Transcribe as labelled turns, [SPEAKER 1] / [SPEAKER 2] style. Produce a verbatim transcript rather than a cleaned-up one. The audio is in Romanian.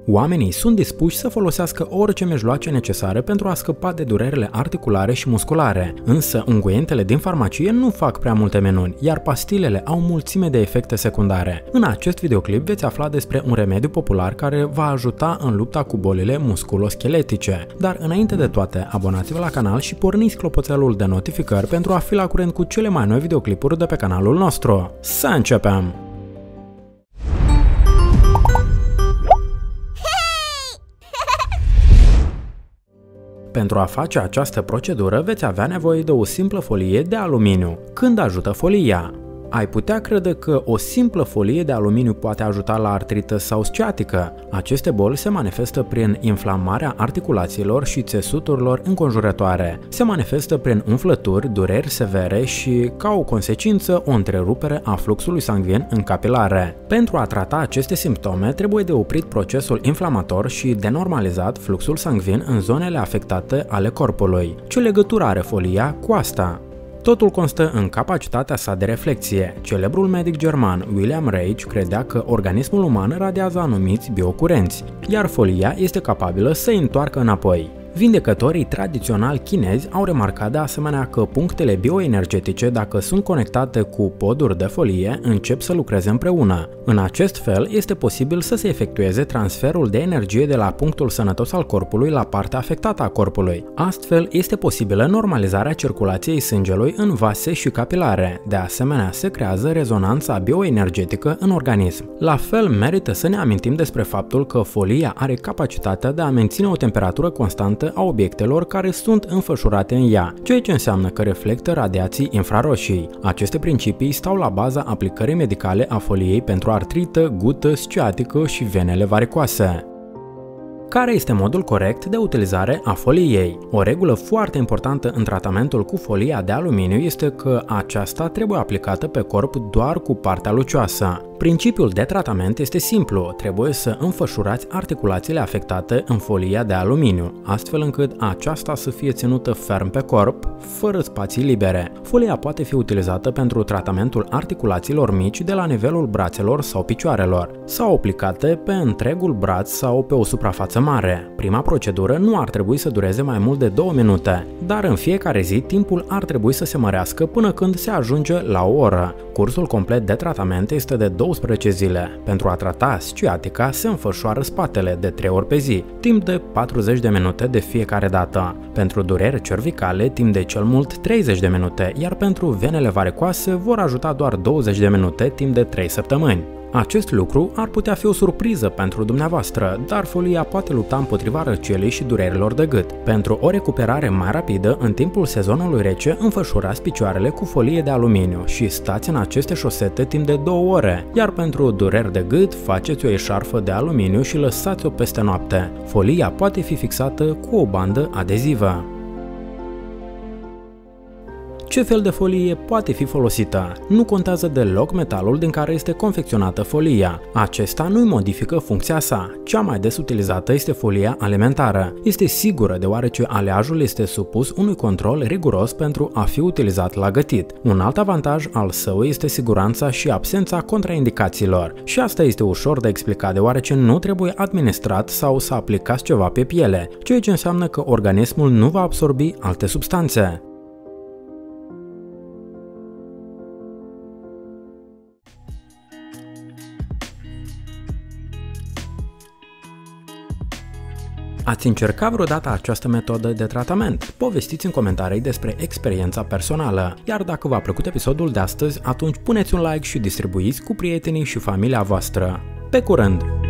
[SPEAKER 1] Oamenii sunt dispuși să folosească orice mijloace necesare pentru a scăpa de durerile articulare și musculare, însă unguentele din farmacie nu fac prea multe minuni, iar pastilele au mulțime de efecte secundare. În acest videoclip veți afla despre un remediu popular care va ajuta în lupta cu bolile musculoscheletice. Dar înainte de toate, abonați-vă la canal și porniți clopoțelul de notificări pentru a fi la curent cu cele mai noi videoclipuri de pe canalul nostru. Să începem! Pentru a face această procedură veți avea nevoie de o simplă folie de aluminiu. Când ajută folia? Ai putea crede că o simplă folie de aluminiu poate ajuta la artrită sau sciatică. Aceste boli se manifestă prin inflamarea articulațiilor și țesuturilor înconjurătoare. Se manifestă prin umflături, dureri severe și, ca o consecință, o întrerupere a fluxului sanguin în capilare. Pentru a trata aceste simptome, trebuie de oprit procesul inflamator și de normalizat fluxul sanguin în zonele afectate ale corpului. Ce legătură are folia cu asta? Totul constă în capacitatea sa de reflexie. Celebrul medic german William Reich credea că organismul uman radiază anumiți biocurenți, iar folia este capabilă să îi întoarcă înapoi. Vindecătorii tradiționali chinezi au remarcat de asemenea că punctele bioenergetice, dacă sunt conectate cu poduri de folie, încep să lucreze împreună. În acest fel, este posibil să se efectueze transferul de energie de la punctul sănătos al corpului la partea afectată a corpului. Astfel, este posibilă normalizarea circulației sângelui în vase și capilare. De asemenea, se creează rezonanța bioenergetică în organism. La fel, merită să ne amintim despre faptul că folia are capacitatea de a menține o temperatură constantă a obiectelor care sunt înfășurate în ea, ceea ce înseamnă că reflectă radiații infraroșii. Aceste principii stau la baza aplicării medicale a foliei pentru artrită, gută, sciatică și venele varicoase. Care este modul corect de utilizare a foliei? O regulă foarte importantă în tratamentul cu folia de aluminiu este că aceasta trebuie aplicată pe corp doar cu partea lucioasă. Principiul de tratament este simplu, trebuie să înfășurați articulațiile afectate în folia de aluminiu, astfel încât aceasta să fie ținută ferm pe corp, fără spații libere. Folia poate fi utilizată pentru tratamentul articulațiilor mici de la nivelul brațelor sau picioarelor, sau aplicate pe întregul braț sau pe o suprafață mare. Prima procedură nu ar trebui să dureze mai mult de două minute, dar în fiecare zi timpul ar trebui să se mărească până când se ajunge la o oră. Cursul complet de tratament este de douăsprezece zile. Pentru a trata sciatica se înfășoară spatele de trei ori pe zi, timp de patruzeci de minute de fiecare dată. Pentru dureri cervicale, timp de cel mult treizeci de minute, iar pentru venele varicoase vor ajuta doar douăzeci de minute timp de trei săptămâni. Acest lucru ar putea fi o surpriză pentru dumneavoastră, dar folia poate lupta împotriva răcelii și durerilor de gât. Pentru o recuperare mai rapidă, în timpul sezonului rece, înfășurați picioarele cu folie de aluminiu și stați în aceste șosete timp de două ore, iar pentru dureri de gât, faceți o eșarfă de aluminiu și lăsați-o peste noapte. Folia poate fi fixată cu o bandă adezivă. Ce fel de folie poate fi folosită? Nu contează deloc metalul din care este confecționată folia. Acesta nu-i modifică funcția sa. Cea mai des utilizată este folia alimentară. Este sigură deoarece aleajul este supus unui control riguros pentru a fi utilizat la gătit. Un alt avantaj al său este siguranța și absența contraindicațiilor. Și asta este ușor de explicat deoarece nu trebuie administrat sau să aplicați ceva pe piele, ceea ce înseamnă că organismul nu va absorbi alte substanțe. Ați încercat vreodată această metodă de tratament? Povestiți în comentarii despre experiența personală. Iar dacă v-a plăcut episodul de astăzi, atunci puneți un like și distribuiți cu prietenii și familia voastră. Pe curând!